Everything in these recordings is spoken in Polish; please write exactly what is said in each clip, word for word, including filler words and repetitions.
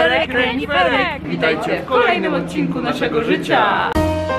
Berek, Reniferek! Witajcie w kolejnym odcinku naszego życia!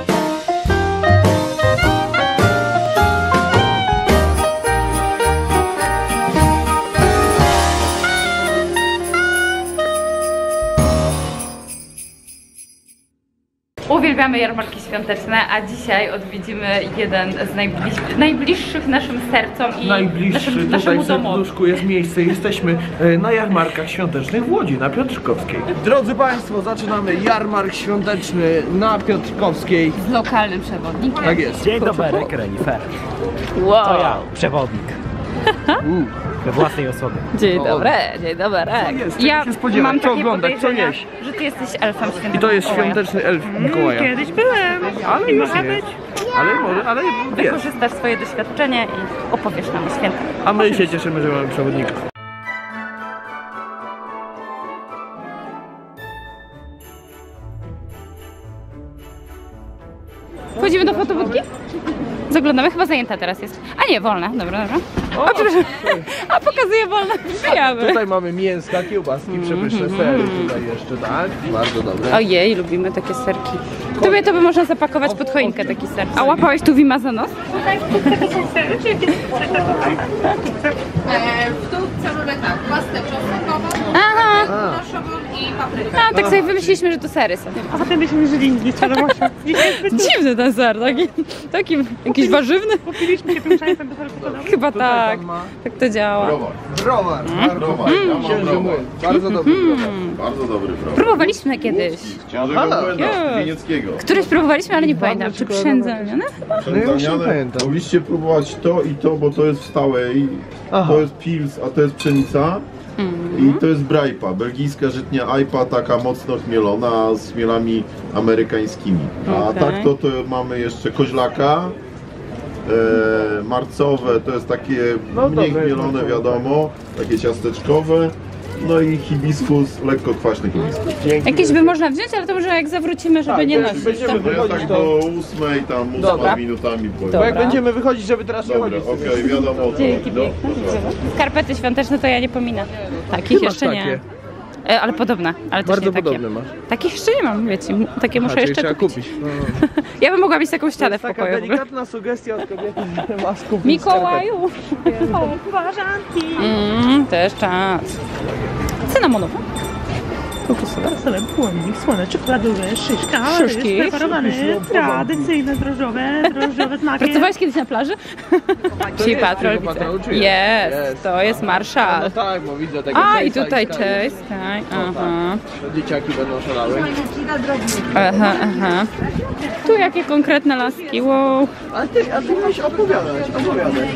Uwielbiamy jarmarki świąteczne, a dzisiaj odwiedzimy jeden z najbliż, najbliższych naszym sercom i Najbliższy naszym, tutaj naszemu w domowi. serduszku jest miejsce. Jesteśmy na jarmarkach świątecznych w Łodzi, na Piotrkowskiej. Drodzy Państwo, zaczynamy jarmark świąteczny na Piotrkowskiej. Z lokalnym przewodnikiem. Tak jest. Dzień dobry, Renifer. Wow. To ja, przewodnik. We własnej osobie. Dzień dobry, dzień dobry. Co jest? Czego Ja się spodziewać? mam Co takie oglądać? Co podejrzenia, jeść? że ty jesteś elfem świętego I to jest Mikołaja. świąteczny elf Mikołaja. Kiedyś byłem, Ale i już może nie. być. Ale może, ale jest. Wykorzystasz swoje doświadczenie i opowiesz nam o świętach. A my się cieszymy, że mamy przewodnika. Wchodzimy do fotobudki? Zaglądamy, chyba zajęta teraz jest. A nie, wolna, dobra, dobra. O, przepraszam. A pokazuję wolna, wbijamy. Tutaj mamy mięska, kiełbaski, przepyszne sery tutaj jeszcze, tak? Bardzo dobre. Ojej, lubimy takie serki. Tobie to by można zapakować pod choinkę taki ser. A łapałeś tu Wima za nos? Tutaj w tubce to są sery, czy jakieś sery tutaj? W tubce mamy tak, pastę czosnkową, Aha. proszową i paprykę. A, tak sobie wymyśliliśmy, że to sery są. A potem byśmy żyli nic, świadomością. Dziwny ten ser, taki, taki jakiś warzywny. Kupiliśmy się tym szajsem do seru podobnych. Chyba tak, tak to działa. Browar, bardzo Browar, ja mam księży browar. mój. Bardzo dobry browar. Bardzo dobry browar. Próbowaliśmy kiedyś. Księżego Błęda, Wienieckiego. Któryś próbowaliśmy, ale nie pamiętam, czy przędzalnione? No ja już nie Przędzaniane. pamiętam. Mogliście próbować to i to, bo to jest w stałej. Aha. To jest pils, a to jest pszenica. I to jest brajpa, belgijska żytnia ajpa, taka mocno chmielona z chmielami amerykańskimi. A Okej. tak to, to mamy jeszcze koźlaka. E, marcowe to jest takie No mniej dobre, chmielone, marcowe. wiadomo, takie ciasteczkowe. No i hibiskus, lekko kwaśny hibiskus. Dzięki. Jakieś by można wziąć, ale to może jak zawrócimy, żeby Tak, nie to nosić. będziemy To... No ja wychodzić tak to. do ósmej, tam ósma Dobra. minutami. Bo jak Dobra. będziemy wychodzić, żeby teraz nie Dobra, chodzić. okej, wiadomo o co Dzięki chodzi. Do- proszę. Skarpety świąteczne to ja nie pominę. Takich Ty masz jeszcze nie. takie. E, ale podobne, ale też Bardzo nie takie. podobne masz. Takich jeszcze nie mam, wiecie. m- Takie muszę A, czyli jeszcze trzeba kupić. kupić. No. Ja bym mogła mieć taką To ścianę jest w taka pokoju. w ogóle. delikatna sugestia od kobiety, że ma skupić Mikołaju! O, uważanki. Mm, też czas. Cynamonowa. Kokosowa. Wesołe błonnik, słone, czekoladowe, szyszka, Szyszki. ryż preparowane, tradycyjne, drożdżowe, drożdżowe znaki. Pracowałeś kiedyś na plaży? Psi jest patrol, Psi widzę. Patrol, oczywiście. Jest, Jest. to jest No marszal. tak, bo widzę tego A, i Chase'a tutaj Sky. cześć, tak, aha. To dzieciaki będą szalały. Aha, aha. Tu jakie konkretne laski, wow. A ty, a ty musisz opowiadać, opowiadać.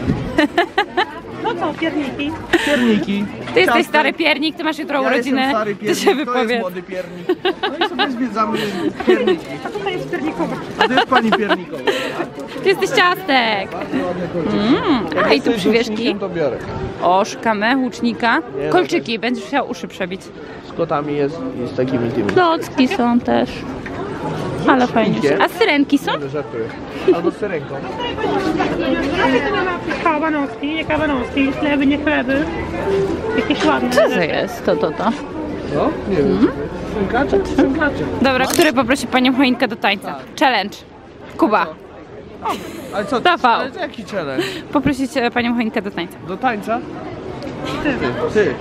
No co, pierniki. Pierniki. Ty jesteś ciastek. stary piernik, ty masz jutro Ja urodziny. jestem stary Ty piernik, się to jest wypowiedz. młody piernik. No i sobie zwiedzamy pierniki. A tutaj jest piernikowa. A to jest pani piernikowa. Ty jesteś ciastek. Mm. A i tu przywieszki. To biorę. O, szukamy łucznika. Nie, no Kolczyki, będziesz chciał uszy przebić. Z kotami jest i z takimi tymi. Klocki są też. Ale fajnie. A syrenki są? Żartuję. Albo z syrenką. Kawanowski, nie kawanowski, chleby, nie chleby. Jakieś ładne. Co to jest? To, to, to. No, nie wiem. Szynkacze? Szynkacze. Dobra, który poprosi panią choinkę do tańca? Challenge. Kuba, Ale co? Rafał. Ale to jaki challenge? poprosić e, panią choinkę do tańca. Do tańca? Ty. Ty.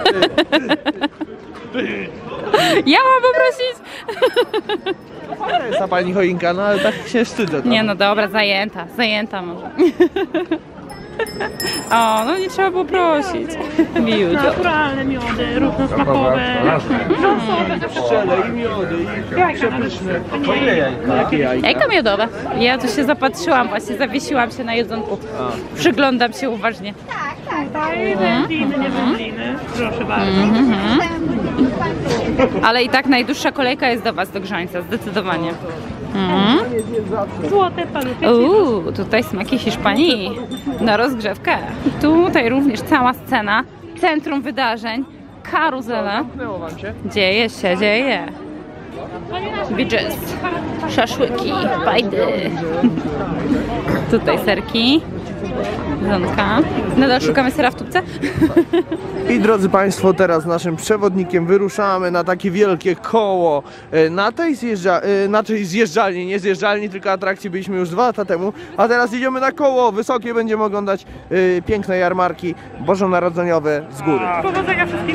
Ja mam poprosić? To jest ta pani choinka, no ale tak się wstydzę. Tam. Nie no dobra, zajęta, zajęta może. O, no nie trzeba było prosić. Miuto. Naturalne miody, różnosmakowe. Pszczele i miody i przepyszne. Jakie jajka? Jajka miodowe. Ja tu się zapatrzyłam, właśnie zawiesiłam się na jedzonku. Przyglądam się uważnie. Tutaj wędliny, nie wędliny. Proszę bardzo. Ale i tak najdłuższa kolejka jest do was, do grzańca, zdecydowanie. Mhm. Złote paluchy. Uuu, tutaj smaki Hiszpanii na rozgrzewkę. Tutaj również cała scena, centrum wydarzeń, karuzela. Zamknęło wam się? Dzieje się, dzieje. Beaches, szaszłyki, bajdy. Tutaj serki. Zonka. Nadal szukamy sera w tubce? I drodzy Państwo, teraz naszym przewodnikiem wyruszamy na takie wielkie koło. E, Na tej zjeżdża, e, na tej zjeżdżalni, nie zjeżdżalni, tylko atrakcji byliśmy już dwa lata temu, a teraz idziemy na koło wysokie, będziemy oglądać e, piękne jarmarki bożonarodzeniowe z góry. Powodzenia wszystkim.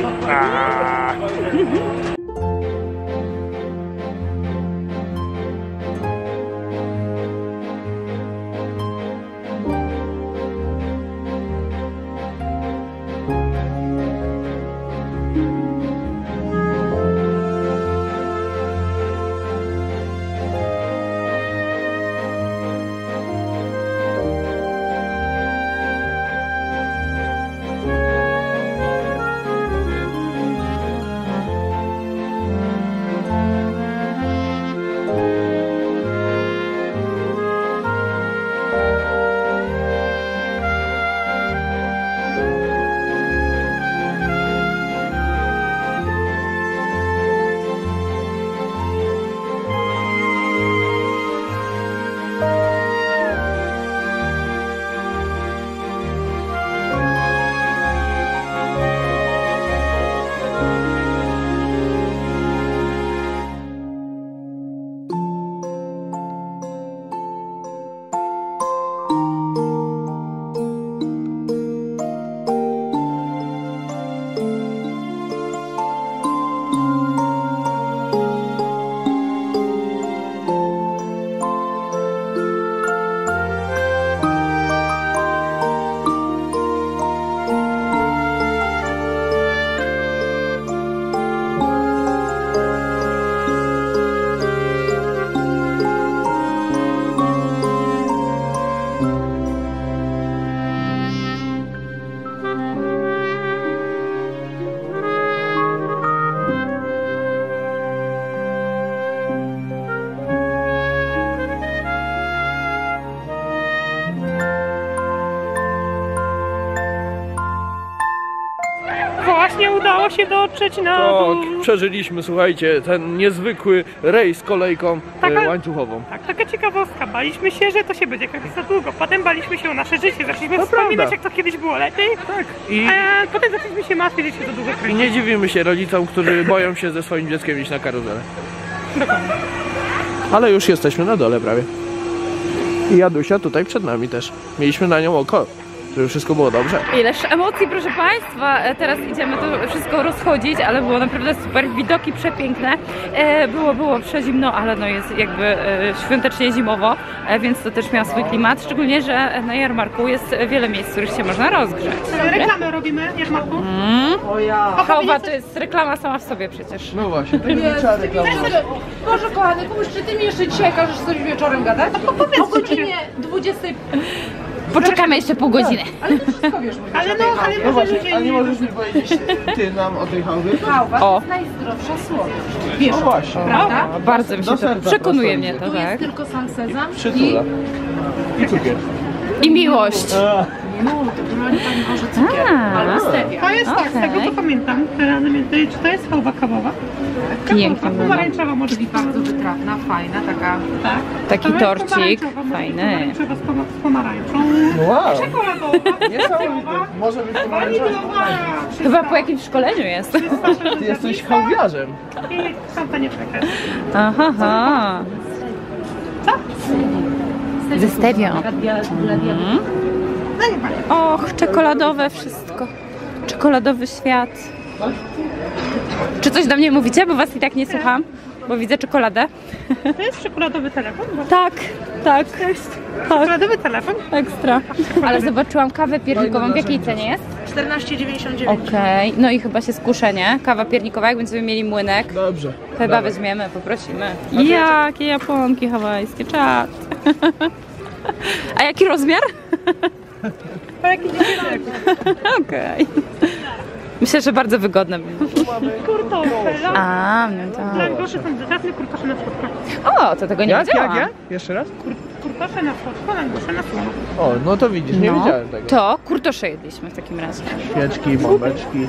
Właśnie udało się dotrzeć na dół. Tak, przeżyliśmy, słuchajcie, ten niezwykły rejs kolejką Taka- e, łańcuchową. Tak, taka ciekawostka. Baliśmy się, że to się będzie jakaś za długo. Potem baliśmy się o nasze życie. Zaczęliśmy To wspominać, prawda. jak to kiedyś było lepiej. Tak. I, A potem zaczęliśmy się martwić, że się to długo I kręci. nie dziwimy się rodzicom, którzy boją się ze swoim dzieckiem iść na karuzelę. Dokładnie. Ale już jesteśmy na dole prawie. I Jadusia tutaj przed nami też. Mieliśmy na nią oko, żeby wszystko było dobrze. Ileż emocji, proszę Państwa. E, Teraz idziemy to wszystko rozchodzić, ale było naprawdę super. Widoki przepiękne. E, Było, było przezimno, ale no jest jakby e, świątecznie zimowo, e, więc to też miał swój klimat. Szczególnie, że na jarmarku jest wiele miejsc, w których się można rozgrzać. Reklamę robimy, jarmarku. Mm. Chałwa to jest reklama sama w sobie przecież. No właśnie, to jest Boże kochany, pomóż, czy ty mi jeszcze dzisiaj każesz coś wieczorem gadać? O godzinie dwudziestej. Poczekamy jeszcze pół godziny. Ale ty wszystko wiesz, mówisz Ale o tej no, ale chałwie. No może właśnie, ludzie a nie nie... możesz mi powiedzieć ty nam o tej chałwie? Chałwa O. to jest najzdrowsza słodycz. Wiesz, No właśnie. prawda? Bardzo mi się Do to serca przekonuje prosto mnie to, Tu tak. jest tylko sam sezam i... Przytula. I cukier. I miłość. No, to broń pani może cukier A. albo stevia. To jest tak, z tego co pamiętam, czy to jest chałwa kawowa? Pięknie. Kawowa, pomarańczowa może Czyli być. bardzo wytrawna, fajna, taka... Tak. Taki To jest torcik pomarańczowa, może być fajny. pomarańczowa z poma- z pomarańczą. Wow. Czekoladowa. Niesamowite. Może być pomarańczowy. Waniliowa. Chyba po jakimś szkoleniu jest. Ty jesteś chałwiarzem. I szampanieczka. Aha, aha. Ze stewią. Mhm. No nie panie. Och, czekoladowe wszystko. Czekoladowy świat. Czy coś do mnie mówicie, bo was i tak nie słucham? Bo widzę czekoladę. To jest czekoladowy telefon? Tak, tak. Czekoladowy telefon? Ekstra. Ale zobaczyłam kawę piernikową. W jakiej cenie jest? czternaście dziewięćdziesiąt dziewięć. Okej. No i chyba się skuszę, nie? Kawa piernikowa, jak będziemy mieli młynek. Dobrze. Chyba weźmiemy, poprosimy. Jakie japonki hawajskie, czad. A jaki rozmiar? To jakiś dzieciak. Okej. Myślę, że bardzo wygodne będzie. Kurtofela. A, no tak. Langosze są delikatne, kurtosze na słodko. O, to tego nie Jak, jak, wiedziałam. jak? Jeszcze raz? kurtosze na słodko, langosze na słono. O, no to widzisz, nie No, wiedziałem tego. to kurtosze jedliśmy w takim razie. Świeczki, bombeczki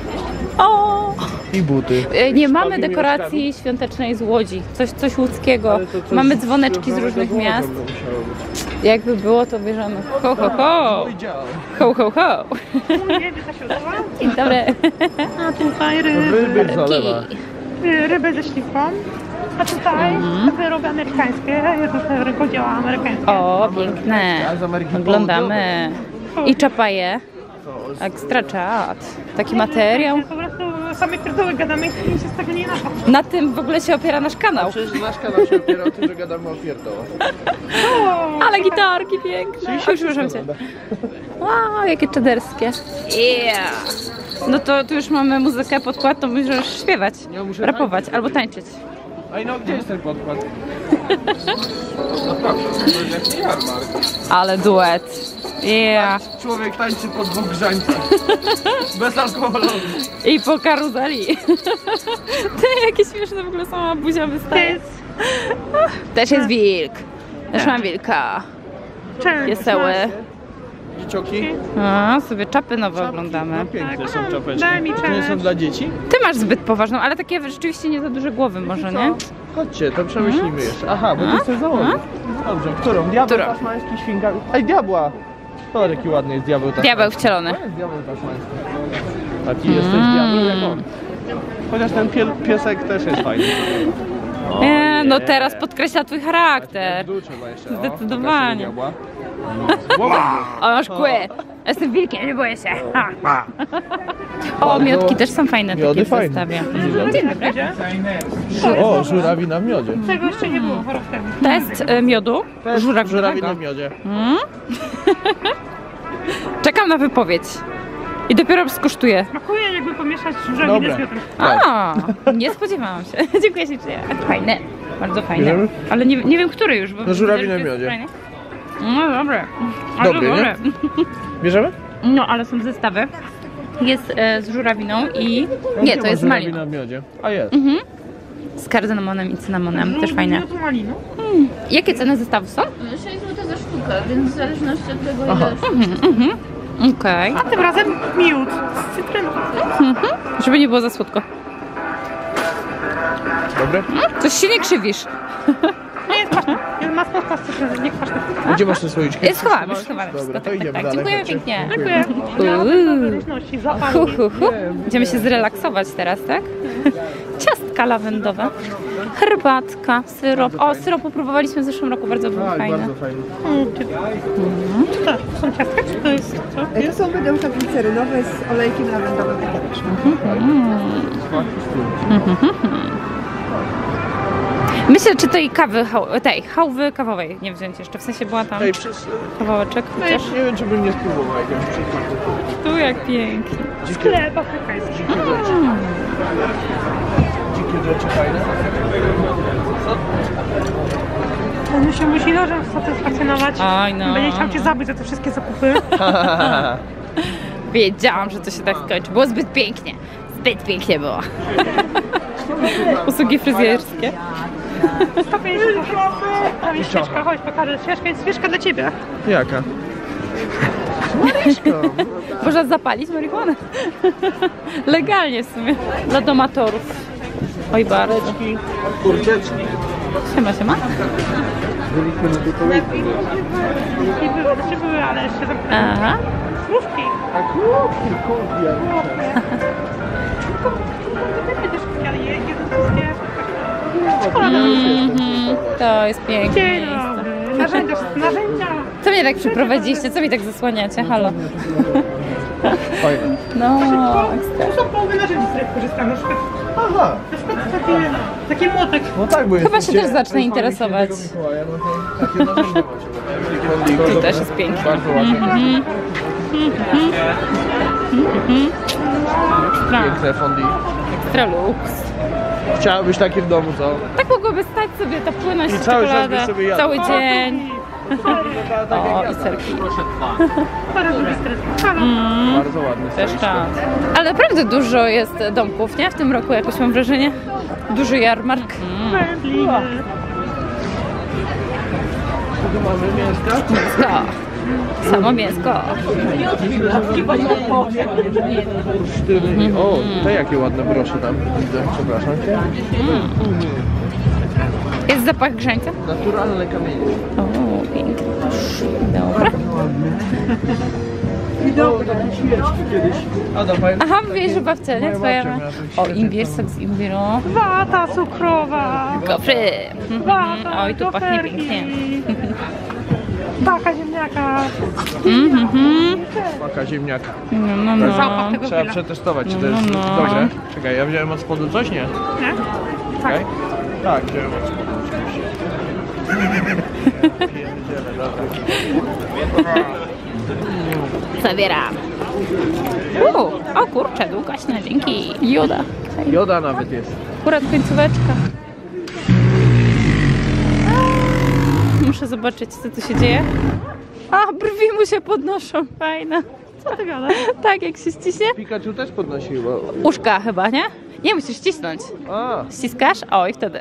O! i buty. E, Nie mamy Szkodzi mi dekoracji świątecznej z Łodzi, coś, coś łódzkiego. Ale to coś Mamy dzwoneczki z związanego różnych Łodzią miast. by musiało być. Jakby było, to bierzemy. Ho, ho, ho! Powiedziałem. Ho, ho, ho! Nie, wy zaśrodowa. Dzień dobry. A tutaj ryby, Ryby z zalewa. ryby ze śliwką. A tutaj takie rowy amerykańskie, różne rękodzieła amerykańskie. O, piękne. A z Ameryki Oglądamy. I czapaje. Ekstra czad. Taki materiał. Po prostu same pierdoły gadamy i nic się z tego nie nasza. Na tym w ogóle się opiera nasz kanał. Przecież nasz kanał się opiera o tym, że gadamy o pierdołach. Ale gitarki piękne. Oj, przepraszam cię. Wow, jakie czaderskie. Yeah. No to tu już mamy muzykę, podkład, to możesz śpiewać, Ja muszę rapować albo tańczyć. Ej, no gdzie jest ten podkład? Naprawdę, to jest jak nie jarmark. Ale duet. Yeah. Człowiek tańczy pod dwóch grzańcach. Bez alkoholu. I po karuzeli. Ty, jakie śmieszne w ogóle sama buzia wystaje. Też jest wilk. Też mam wilka. Cześć. Wesoły. Dziecioki? A, sobie czapy nowe oglądamy. No piękne są czapeczki. Daj mi To nie są cześć. dla dzieci? Ty masz zbyt poważną, ale takie rzeczywiście nie za duże głowy może, nie? Chodźcie, to przemyślimy jeszcze. Aha, bo ty chcesz założyć. Dobrze, którą? Diabeł Którą? tasmański, świnka... Ej, diabła! To jaki ładny jest diabeł tasmański. Diabeł wcielony. To jest diabeł tasmański. Taki jesteś diabeł jak on. Chociaż ten pie piesek też jest fajny. O, Nie, no teraz podkreśla twój charakter. Tu trzeba jeszcze. O, Zdecydowanie. diabła. Diabła. O, masz kły. Jestem wilkiem, nie boję się. Ha. O, miodki też są fajne takie Miody w fajne. zestawie. Mhm. Dzień dobry. O, żurawina w miodzie. Tego jeszcze nie było rok temu. Test e, miodu żurawinego. Żurawina w miodzie. Czekam na wypowiedź. I dopiero skosztuję. Smakuje jakby pomieszać żurawinę Dobra. z miodem. A, nie spodziewałam się. Dziękuję ślicznie. Fajne. Bardzo fajne. Bierzemy? Ale nie, nie wiem, który już. Bo No, żurawinę widzę, że w jest miodzie. fajny. No dobre. Bardzo Dobry, nie? dobre. Bierzemy? No, ale są zestawy. Jest e, z żurawiną i... Nie, to ma jest żurawina malina. w miodzie. A jest. Z kardemonem i cynamonem. Też fajne. Miodu malinu. Jakie ceny zestawów są? sześć złotych za sztukę, więc w zależności od tego, Aha. ile Okej. A tym razem miód z cytryną. Żeby nie było za słodko. Dobre? Coś się nie krzywisz. Nie jest kwaśny. Jest ma słodka z cytryną, nie kwaśny. A gdzie masz te słoiczki? Jest schowany, już schowany. Dobra, wszystko. to Tak, idziemy tak, tak. dalej. Dziękuję chodźcie. pięknie. Dziękuję. Uuu. Ja różności, Hu, zapalki. hu, hu. Idziemy się zrelaksować teraz, tak? Ciastka lawendowe, herbatka, syrop. O, syropu próbowaliśmy w zeszłym roku, bardzo był Tak, fajny. bardzo fajny. Co to? To są ciastka, czy to jest co? To są mydełka glicerynowe z olejkiem lawendowym. Takie też. Myślę, czy tej kawy, hał- tej chałwy kawowej nie wziąć jeszcze, w sensie była tam Ej, przez... kawałeczek, chociaż Nie wiem, czy bym nie spróbował jakiegoś przykładu. tu jak pięknie. Sklep afrykański. Dzikie rzeczy. Dzikie rzeczy fajne. On się musi nożem satysfakcjonować. Oj, no. Będzie chciał cię zabić za te wszystkie zakupy. Wiedziałam, że to się tak skończy. Było zbyt pięknie. Zbyt pięknie było. Usługi fryzjerskie. sto pięćdziesiąt złotych. Tam jest świeczka, chodź pokażę. Świeczka jest świeczka dla ciebie. Jaka? Można zapalić marihuanę. Legalnie w sumie. Dla domatorów. Oj bardzo. Kurczeczki. Siema, siema. Byliśmy na Bukowicy. Nie były, znaczy były, ale jeszcze tam Aha. krówki. A kurki, kurki. Ty też ale je, jedno wszystkie. Mhm. To jest piękne Dzień miejsce. dobry. Narzędzia, narzędzia. Co mnie tak przyprowadziliście? Co mi tak zasłaniacie? Halo. Fajne. No, To są połowy narzędzi, z których korzystam. Na przykład, Aha. na przykład taki, taki młotek. No tak, bo Chyba jesteście się też zacznę fanem interesować. Świętego Mikołaja, no to takie narzędzia macie. Tu też jest pięknie. Bardzo ładnie. Ekstra. Piękne fondy. Ekstra luks. Chciałabyś takie w domu, co? Tak mogłoby stać sobie ta płynność I cały czas czekoladę byś sobie jadł. cały dzień. O, i serki. Parę drugi stres. Bardzo ładny. Też stoisz. czas. Ale naprawdę dużo jest domków, nie? W tym roku jakoś mam wrażenie. Duży jarmark. Mm. Wędliny. Tu mamy mięska. Mięsko. Samo mięsko. Sztyly. O, te jakie ładne brosze tam widzę. Przepraszam cię. Jest zapach grzańca? Naturalne kamienie. O, pięknie. Dobra. O, takie świeczki kiedyś. Ada, pamiętasz? Aha, mówię, że babcia, nie? Twoja. O, imbir, sok z imbiru. Wata cukrowa. Koprzy. Wata, Oj, tu pachnie goferki. pięknie. Taka ziemniaka. Mhm. Maka ziemniaka. No, no, no. Zapach tego Trzeba grilla. przetestować, czy to No, jest no. dobre. Czekaj, ja wziąłem od spodu coś, nie? Nie? Czekaj. Tak, wziąłem od spodu coś. Pierdziele, dobra. Zabieram. U, o kurczę, długaśne, dzięki. Joda. Joda nawet jest. Akurat końcóweczka. Muszę zobaczyć, co tu się dzieje. A, brwi mu się podnoszą, fajne. Co ty gadasz? Tak, jak się ściśnie. Pikachu też podnosił, bo... Uszka chyba, nie? Nie, musisz ścisnąć. A, Ściskasz? O, i wtedy.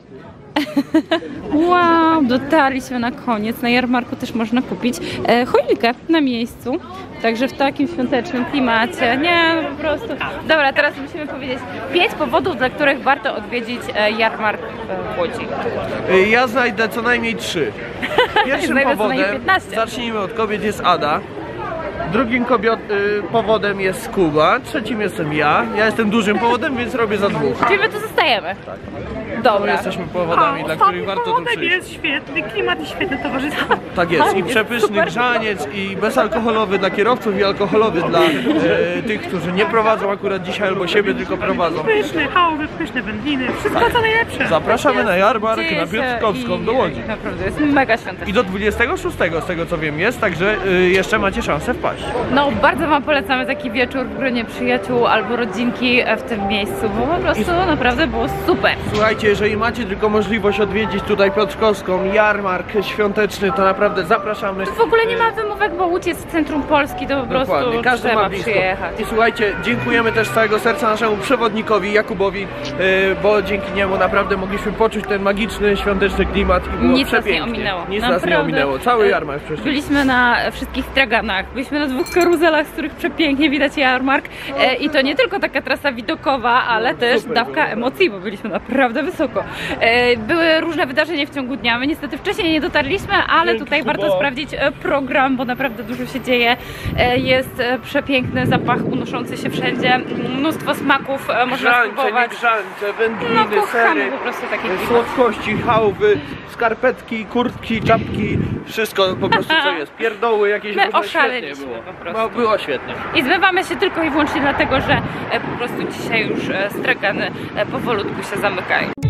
Wow, dotarliśmy na koniec. Na jarmarku też można kupić e, choinkę na miejscu. Także w takim świątecznym klimacie. Nie, no po prostu. Dobra, teraz musimy powiedzieć pięć powodów, dla których warto odwiedzić e, jarmark e, w Łodzi. y, ja znajdę co najmniej trzy. Pierwszym Znajdę co najmniej powodem, piętnaście. zacznijmy od kobiet, jest Ada. Drugim kobiet, y, powodem jest Kuba. Trzecim jestem ja. Ja jestem dużym powodem, więc robię za dwóch. Czyli my tu zostajemy. Tak. My Dobra. jesteśmy powodami, dla których warto tu powodem przyjść. jest świetny klimat i świetne towarzystwo. Tak jest. I Jest przepyszny super. grzaniec, i bezalkoholowy dla kierowców, i alkoholowy dla e, tych, którzy nie prowadzą akurat dzisiaj albo siebie tylko prowadzą. Pyszne chałuby, pyszne wędliny, wszystko co najlepsze. Zapraszamy na jarmark Dzieje na się Piotrkowską i- do Łodzi. Naprawdę, jest mega świątecznie. I do dwudziestego szóstego z tego co wiem jest, także y, jeszcze macie szansę wpaść. No, bardzo Wam polecamy taki wieczór w gronie przyjaciół albo rodzinki w tym miejscu, bo po prostu naprawdę było super. Słuchajcie, jeżeli macie tylko możliwość odwiedzić tutaj Piotrkowską, jarmark świąteczny, to naprawdę zapraszamy. W ogóle nie ma wymówek, bo Łódź jest w centrum Polski, to po prostu Dokładnie, każdy trzeba ma blisko. przyjechać. I słuchajcie, dziękujemy też z całego serca naszemu przewodnikowi Jakubowi, y, bo dzięki niemu naprawdę mogliśmy poczuć ten magiczny, świąteczny klimat i było Nic nas przepięknie. nie ominęło. Nic nas nie Naprawdę. ominęło, cały E, jarmark przeszliśmy. Byliśmy na wszystkich straganach, byliśmy na dwóch karuzelach, z których przepięknie widać jarmark e, i to nie tylko taka trasa widokowa, ale też super dawka było. emocji, bo byliśmy naprawdę wysoko. E, były różne wydarzenia w ciągu dnia, my niestety wcześniej nie dotarliśmy, ale Dzięki, tutaj Kubo. warto sprawdzić e, program, bo naprawdę dużo się dzieje. E, jest e, przepiękny zapach unoszący się wszędzie, mnóstwo smaków e, można Grzańce, spróbować. nie grzańce, wędliny, No kochamy sery, po prostu takie klimaty. słodkości, chałwy, skarpetki, kurtki, czapki, wszystko po prostu co jest. Pierdoły jakieś My różne, oszaleliśmy świetnie było. po prostu. No, było świetnie. I zmywamy się tylko i wyłącznie dlatego, że e, po prostu dzisiaj już e, stragany e, powolutku się zamykają.